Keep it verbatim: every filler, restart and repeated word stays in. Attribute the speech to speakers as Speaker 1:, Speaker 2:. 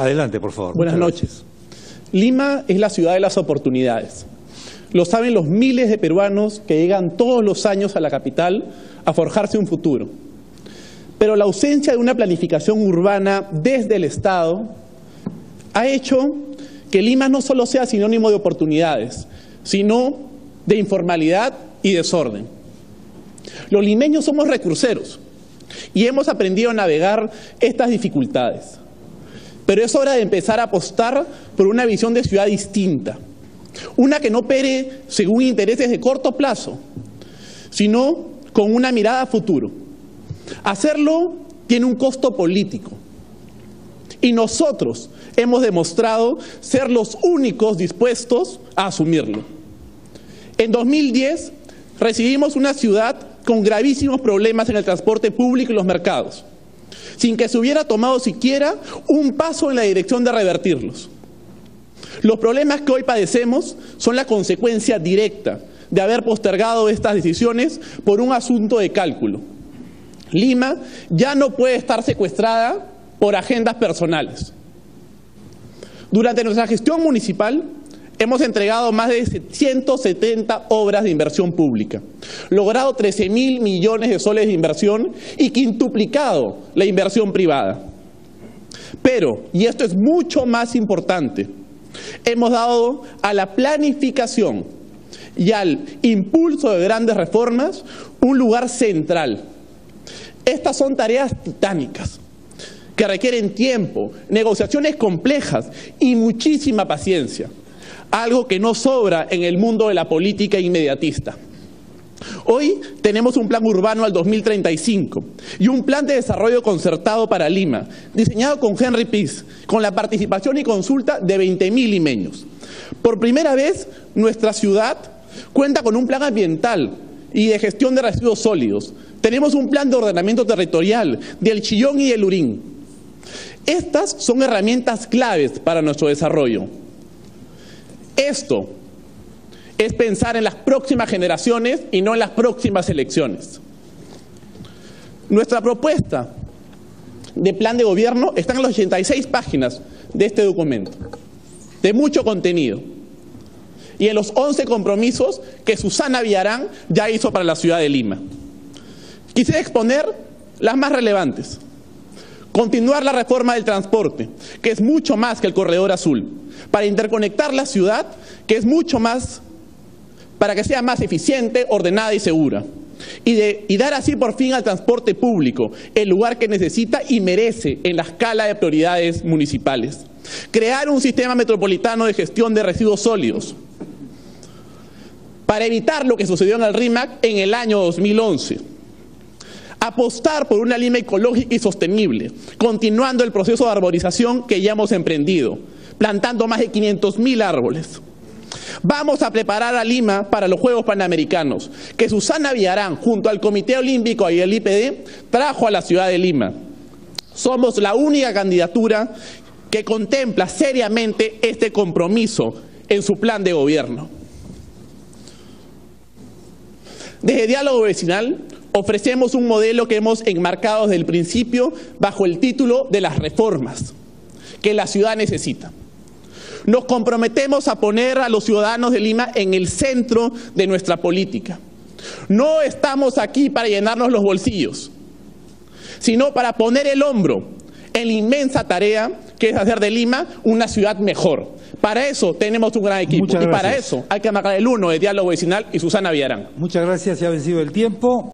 Speaker 1: Adelante, por favor.
Speaker 2: Buenas noches. Lima es la ciudad de las oportunidades. Lo saben los miles de peruanos que llegan todos los años a la capital a forjarse un futuro. Pero la ausencia de una planificación urbana desde el Estado ha hecho que Lima no solo sea sinónimo de oportunidades, sino de informalidad y desorden. Los limeños somos recurseros y hemos aprendido a navegar estas dificultades. Pero es hora de empezar a apostar por una visión de ciudad distinta, una que no opere según intereses de corto plazo, sino con una mirada a futuro. Hacerlo tiene un costo político y nosotros hemos demostrado ser los únicos dispuestos a asumirlo. En dos mil diez recibimos una ciudad con gravísimos problemas en el transporte público y los mercados, sin que se hubiera tomado siquiera un paso en la dirección de revertirlos. Los problemas que hoy padecemos son la consecuencia directa de haber postergado estas decisiones por un asunto de cálculo. Lima ya no puede estar secuestrada por agendas personales. Durante nuestra gestión municipal hemos entregado más de ciento setenta obras de inversión pública, logrado trece mil millones de soles de inversión y quintuplicado la inversión privada. Pero, y esto es mucho más importante, hemos dado a la planificación y al impulso de grandes reformas un lugar central. Estas son tareas titánicas que requieren tiempo, negociaciones complejas y muchísima paciencia, algo que no sobra en el mundo de la política inmediatista. Hoy tenemos un plan urbano al dos mil treinta y cinco y un plan de desarrollo concertado para Lima, diseñado con Henry Peace, con la participación y consulta de veinte mil limeños. Por primera vez, nuestra ciudad cuenta con un plan ambiental y de gestión de residuos sólidos. Tenemos un plan de ordenamiento territorial del Chillón y del Lurín. Estas son herramientas claves para nuestro desarrollo. Esto es pensar en las próximas generaciones y no en las próximas elecciones. Nuestra propuesta de plan de gobierno está en las ochenta y seis páginas de este documento, de mucho contenido, y en los once compromisos que Susana Villarán ya hizo para la ciudad de Lima. Quisiera exponer las más relevantes. Continuar la reforma del transporte, que es mucho más que el corredor azul, para interconectar la ciudad, que es mucho más, para que sea más eficiente, ordenada y segura. Y, de, y dar así por fin al transporte público el lugar que necesita y merece en la escala de prioridades municipales. Crear un sistema metropolitano de gestión de residuos sólidos, para evitar lo que sucedió en el RIMAC en el año dos mil once. Apostar por una Lima ecológica y sostenible, continuando el proceso de arborización que ya hemos emprendido, plantando más de quinientos mil árboles. Vamos a preparar a Lima para los Juegos Panamericanos, que Susana Villarán, junto al Comité Olímpico y el I P D, trajo a la ciudad de Lima. Somos la única candidatura que contempla seriamente este compromiso en su plan de gobierno. Desde Diálogo Vecinal ofrecemos un modelo que hemos enmarcado desde el principio bajo el título de las reformas que la ciudad necesita. Nos comprometemos a poner a los ciudadanos de Lima en el centro de nuestra política. No estamos aquí para llenarnos los bolsillos, sino para poner el hombro en la inmensa tarea que es hacer de Lima una ciudad mejor. Para eso tenemos un gran equipo y para eso hay que marcar el uno de Diálogo Vecinal y Susana Villarán.
Speaker 1: Muchas gracias, se ha vencido el tiempo.